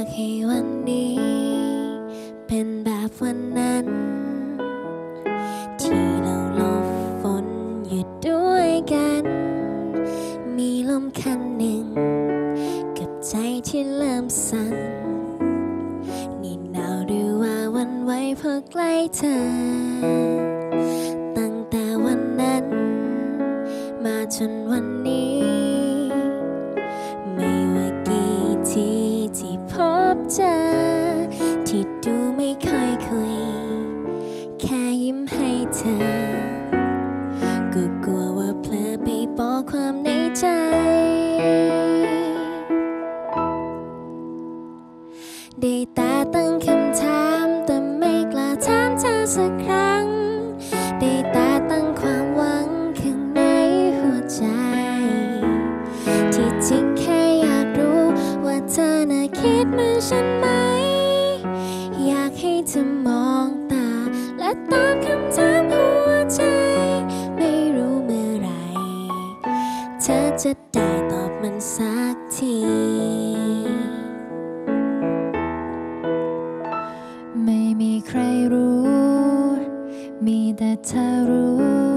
ากให้วันนี้เป็นแบบวันนั้นที่เราหลบฝนอยู่ด้วยกันมีลมคันหนึ่งกับใจที่เริ่มสั่นนี่หนาวหรือว่าวันไหวเพราะใกล้เธอตั้งแต่วันนั้นมาจนวันนี้ไม่ว่ากี่ทีที่พบเจอที่ดูไม่ค่อยคุยแค่ยิ้มให้เธอก็กลัวว่าเพลอไปบอกความในใจได้แต่ตั้งคำถามแต่ไม่กล้าถามเธอสักครั้งได้แต่ตั้งความหวังข้างในหัวใจที่จริงแค่อยากรู้ว่าเธอน่ะคิดเหมือนฉันไหมอยากให้เธอมองตาและตอบคำถามหัวใจไม่รู้เมื่อไหร่เธอจะได้ตอบมันสักทีไม่มีใครรู้มีแต่เธอรู้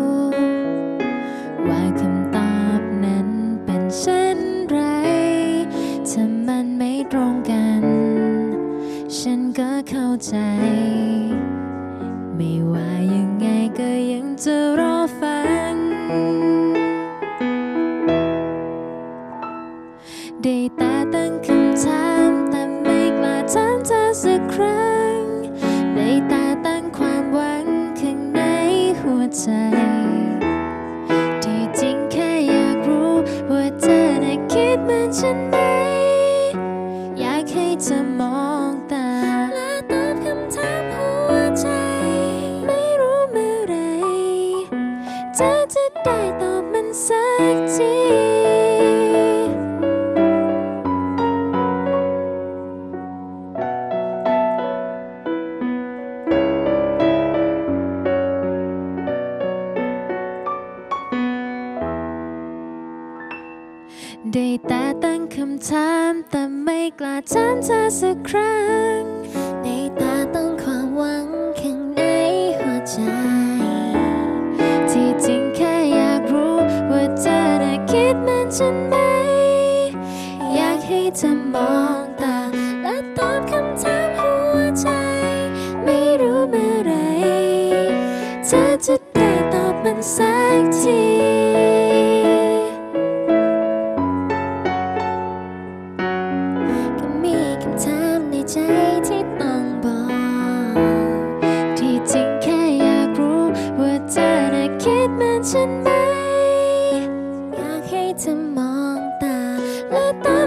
ว่าคำตอบนั้นเป็นเช่นไรถ้ามันไม่ตรงกันฉันก็เข้าใจไม่ว่ายังไงก็ยังจะรอฟังได้แต่ตั้งคำถามแต่ไม่กล้าถามเธอสักครั้งได้แต่ตั้งความหวังข้างในหัวใจที่จริงแค่อยากรู้ว่าเธอน่ะคิดเหมือนฉันไหมอยากให้เธอมองตาและตอบคำถามหัวใจไม่รู้เมื่อไรเธอจะได้ตอบมันสักทีได้แต่ตั้งคำถามแต่ไม่กล้าถามเธอสักครั้งได้แต่ตั้งความหวังข้างในหัวใจที่จริงแค่อยากรู้ว่าเธอน่ะคิดเหมือนฉันไหมอยากให้เธอมองตาและตอบคำถามหัวใจไม่รู้เมื่อไรเธอจะได้ตอบมันสักทีใจที่ต้องบอกที่จริงแค่อยากรู้ว่าเธอน่ะคิดเหมือนฉันไหมอยากให้เธอมองตาและตอบ